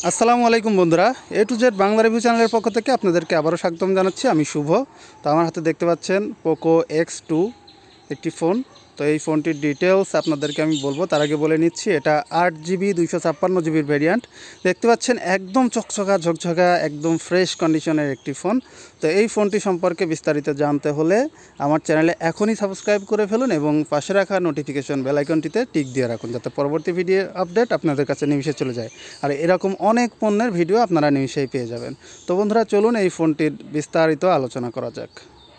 আসসালামু আলাইকুম বন্ধুরা, A2Z বাংলা রিভিউ চ্যানেলের পক্ষ থেকে আপনাদেরকে আবারও স্বাগতম জানাচ্ছি। আমি শুভ। তো আমার হাতে দেখতে পাচ্ছেন Poco X2 একটি ফোন। তো এই ফোনটির ডিটেলস আপনাদেরকে আমি বলবো, তার আগে বলে নিচ্ছি এটা 8GB 256GB ভেরিয়েন্ট। দেখতে পাচ্ছেন একদম চকচকা ঝকঝকা একদম ফ্রেশ কন্ডিশনের একটি ফোন। তো এই ফোনটি সম্পর্কে বিস্তারিত জানতে হলে আমার চ্যানেলে এখনই সাবস্ক্রাইব করে ফেলুন এবং পাশে রাখা নোটিফিকেশন বেল আইকনটিতে টিক দিয়ে রাখুন, যাতে পরবর্তী ভিডিও আপডেট আপনাদের কাছে নিমিষে চলে যায়। আর এরকম অনেক পণ্যের ভিডিও আপনারা নিমিষেই পেয়ে যাবেন। তো বন্ধুরা, চলুন এই ফোনটির বিস্তারিত আলোচনা করা যাক।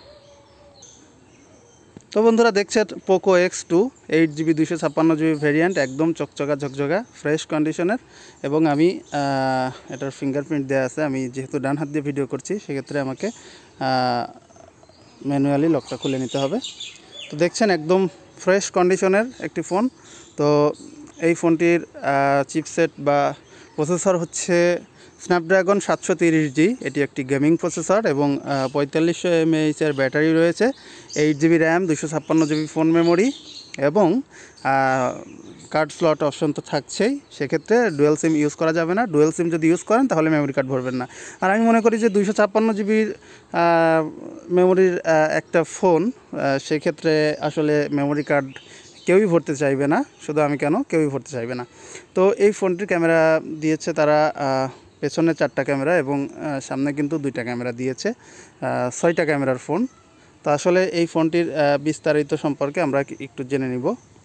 তো বন্ধুরা, দেখছেন Poco X2 8GB 256GB variant, একদম চকচকা ঝকঝকা ফ্রেশ কন্ডিশনের। এবং আমি এটার ফিঙ্গারপ্রিন্ট দেওয়া আছে। আমি যেহেতু ডান হাত দিয়ে ভিডিও করছি, সেক্ষেত্রে আমাকে ম্যানুয়ালি লকটা খুলে নিতে হবে। তো দেখছেন একদম ফ্রেশ কন্ডিশনের একটি ফোন। তো এই ফোনটির চিপসেট বা প্রসেসর হচ্ছে স্ন্যাপড্রাগন 730G। এটি একটি গেমিং প্রসেসর এবং 4500 mAh ব্যাটারি রয়েছে, 8GB RAM, 256GB phone memory এবং কার্ড স্লট অপশন তো থাকছেই। সেক্ষেত্রে ডুয়েল সিম ইউজ করা যাবে না। ডুয়েল সিম যদি ইউজ করেন তাহলে মেমোরি কার্ড ভরবেন না। আর আমি মনে করি যে 256GB মেমোরির একটা ফোন, সেক্ষেত্রে আসলে মেমোরি কার্ড কেউই ভরতে চাইবে না। শুধু আমি কেন, কেউই ভরতে চাইবে না। তো এই ফোনটির ক্যামেরা দিয়েছে তারা পেছনে 4টা ক্যামেরা এবং সামনে কিন্তু 2টা ক্যামেরা দিয়েছে, 6টা ক্যামেরার ফোন। তো আসলে এই ফোনটির বিস্তারিত সম্পর্কে আমরা একটু জেনে নিব।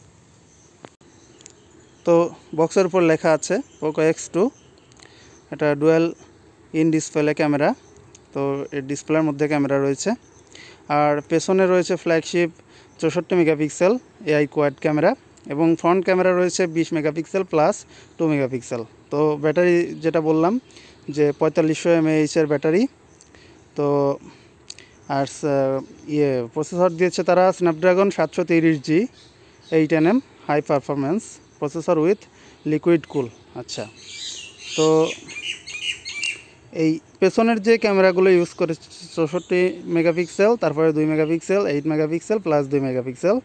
তো বক্সের উপর লেখা আছে Poco X2, এটা ডুয়েল ইন ডিসপ্লে ক্যামেরা। তো এই ডিসপ্লের মধ্যে ক্যামেরা রয়েছে। আর পেছনে রয়েছে flagship 64 megapixel AI quad camera এবং ফ্রন্ট ক্যামেরা রয়েছে 20 মেগাপিক্সেল প্লাস 2 মেগাপিক্সেল। তো ব্যাটারি যেটা বললাম যে 4500 mAh ব্যাটারি। তো আর প্রসেসর দিয়েছে তারা Snapdragon 730G 8nm high performance processor with liquid cool. আচ্ছা, তো এই পেছনের যে ক্যামেরাগুলো ইউজ করেছে 64 মেগাপিক্সেল, তারপরে 2 মেগাপিক্সেল, 8 মেগাপিক্সেল প্লাস 2 মেগাপিক্সেল।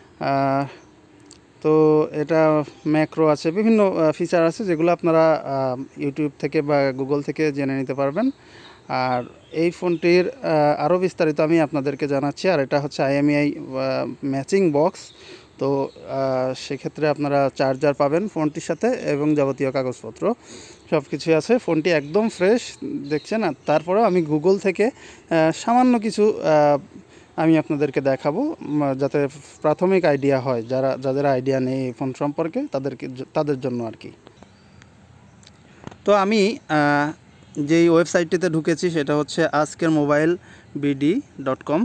তো এটা ম্যাক্রো আছে, বিভিন্ন ফিচার আছে যেগুলো আপনারা ইউটিউব থেকে বা গুগল থেকে জেনে নিতে পারবেন। আর এই ফোনটির আরও বিস্তারিত আমি আপনাদেরকে জানাচ্ছি। আর এটা হচ্ছে IMEI ম্যাচিং বক্স। তো সেক্ষেত্রে আপনারা চার্জার পাবেন ফোনটির সাথে এবং যাবতীয় কাগজপত্র সব কিছুই আছে। ফোনটি একদম ফ্রেশ দেখছেন। আর তারপরেও আমি গুগল থেকে সামান্য কিছু আমি আপনাদেরকে দেখাবো, যাতে প্রাথমিক আইডিয়া হয়, যাদের আইডিয়া নেই এই ফোন সম্পর্কে তাদের জন্য আর কি। তো আমি যেই ওয়েবসাইটটিতে ঢুকেছি সেটা হচ্ছে azkermobilebd.com,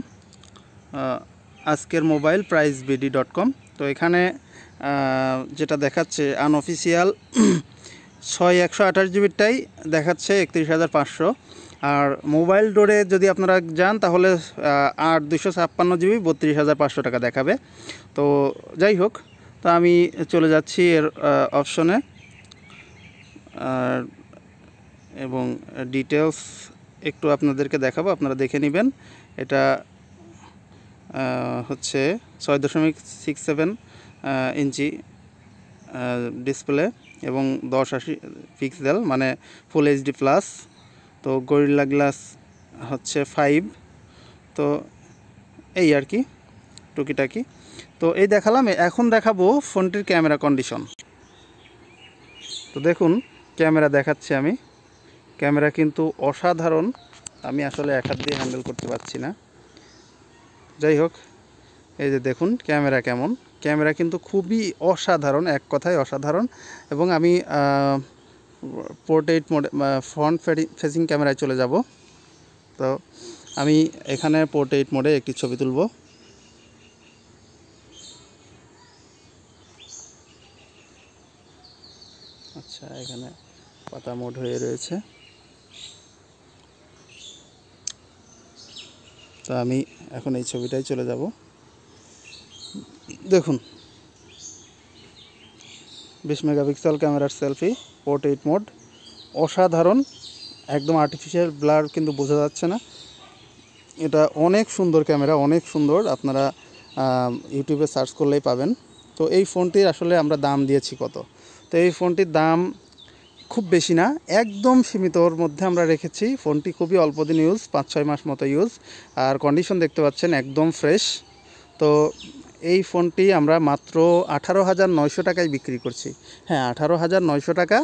azkermobilepricebd.com। তো এখানে যেটা দেখাচ্ছে আনঅফিসিয়াল 128GBটাই দেখাচ্ছে 31,500। আর মোবাইল ডোরে যদি আপনারা যান তাহলে 256GB 32,500 টাকা দেখাবে। তো যাই হোক, তো আমি চলে যাচ্ছি এর অপশনে এবং ডিটেলস একটু আপনাদেরকে দেখাবো, আপনারা দেখে নেবেন। এটা হচ্ছে 6.67 ইঞ্চি ডিসপ্লে এবং 1080 পিক্সেল, মানে ফুল HD প্লাস। তো গরিল্লা গ্লাস হচ্ছে 5। তো এই আর কি টুকিটাকি। তো এই দেখালাম, এখন দেখাবো ফোনটির ক্যামেরা কন্ডিশন। তো দেখুন ক্যামেরা দেখাচ্ছি আমি। ক্যামেরা কিন্তু অসাধারণ। আমি আসলে এক হাত দিয়ে হ্যান্ডেল করতে পারছি না। যাই হোক, এই যে দেখুন ক্যামেরা কেমন। ক্যামেরা কিন্তু খুবই অসাধারণ, এক কথায় অসাধারণ। এবং আমি পোর্ট্রেট মোড ফ্রন্ট ফেসিং ক্যামেরায় চলে যাব। তো আমি এখানে পোর্ট্রেট মোডে একটি ছবি তুলব। আচ্ছা, এখানে পাতা মোড হয়ে রয়েছে। তো আমি এখন এই ছবিটাই চলে যাব। দেখুন 20 মেগাপিক্সেল ক্যামেরার সেলফি, পোর্ট্রেট মোড, অসাধারণ। একদম আর্টিফিশিয়াল ব্লার কিন্তু বোঝা যাচ্ছে না। এটা অনেক সুন্দর ক্যামেরা, অনেক সুন্দর। আপনারা ইউটিউবে সার্চ করলেই পাবেন। তো এই ফোনটির আসলে আমরা দাম দিয়েছি কত? তো এই ফোনটির দাম খুব বেশি না, একদম সীমিতর মধ্যে আমরা রেখেছি। ফোনটি খুবই অল্প দিন ইউজ, 5-6 মাস মতো ইউজ, আর কন্ডিশন দেখতে পাচ্ছেন একদম ফ্রেশ। তো এই ফোনটি আমরা মাত্র 18,900 টাকায় বিক্রি করছি। হ্যাঁ, 18,900 টাকা,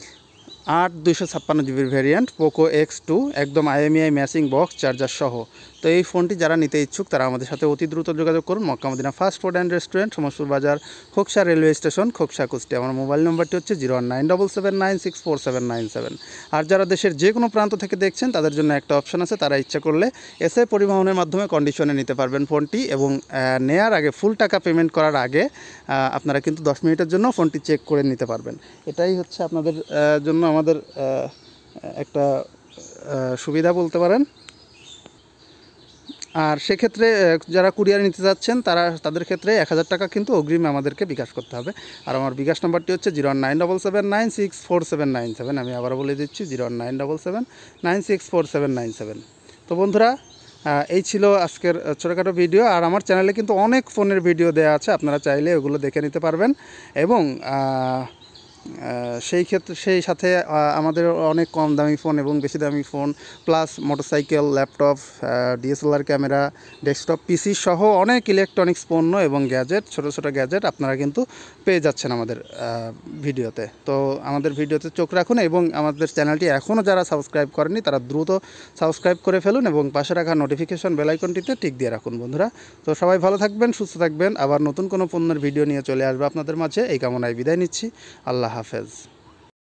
8/256 জিবির ভ্যারিয়েন্ট, পোকো X2, একদম IMEI ম্যাচিং বক্স চার্জার সহ। তো এই ফোনটি যারা নিতে ইচ্ছুক তারা আমাদের সাথে অতি দ্রুত যোগাযোগ করুন। Mecca Medina fast food and restaurant, Samaspur বাজার, খোকসা রেলওয়ে স্টেশন, খোকসা, কুষ্টিয়া। আমার মোবাইল নম্বরটি হচ্ছে 01977964797। আর যারা দেশের যে কোনো প্রান্ত থেকে দেখছেন তাদের জন্য একটা অপশন আছে, তারা ইচ্ছা করলে এসএ পরিবহনের মাধ্যমে কন্ডিশনে নিতে পারবেন ফোনটি, এবং নেয়ার আগে ফুল টাকা পেমেন্ট করার আগে আপনারা কিন্তু 10 মিনিটের জন্য ফোনটি চেক করে নিতে পারবেন। এটাই হচ্ছে আপনাদের জন্য আমাদের একটা সুবিধা বলতে পারেন। আর সেক্ষেত্রে যারা কুরিয়ার নিতে যাচ্ছেন তাদের ক্ষেত্রে 1000 টাকা কিন্তু অগ্রিম আমাদেরকে বিকাশ করতে হবে। আর আমার বিকাশ নাম্বারটি হচ্ছে 09779647797। আমি আবার বলে দিচ্ছি 09779647797। তো বন্ধুরা, এই ছিল আজকের ছোটোখাটো ভিডিও। আর আমার চ্যানেলে কিন্তু অনেক ফোনের ভিডিও দেওয়া আছে, আপনারা চাইলে ওগুলো দেখে নিতে পারবেন। এবং সেই সাথে আমাদের অনেক কম দামি ফোন এবং বেশি দামি phone, plus motorcycle, laptop, DSLR camera, desktop PC সহ অনেক ইলেকট্রনিক্স পণ্য এবং গ্যাজেট, ছোটো ছোটো গ্যাজেট আপনারা কিন্তু পেয়ে যাচ্ছেন আমাদের ভিডিওতে। তো আমাদের ভিডিওতে চোখ রাখুন, এবং আমাদের চ্যানেলটি এখনও যারা সাবস্ক্রাইব করেনি তারা দ্রুত সাবস্ক্রাইব করে ফেলুন, এবং পাশে রাখা নোটিফিকেশন বেল আইকনটিতে টিক দিয়ে রাখুন বন্ধুরা। তো সবাই ভালো থাকবেন, সুস্থ থাকবেন। আবার নতুন কোনো পণ্যের ভিডিও নিয়ে চলে আসবে আপনাদের মাঝে, এই কামনায় বিদায় নিচ্ছি। আল্লাহ হাফেজ।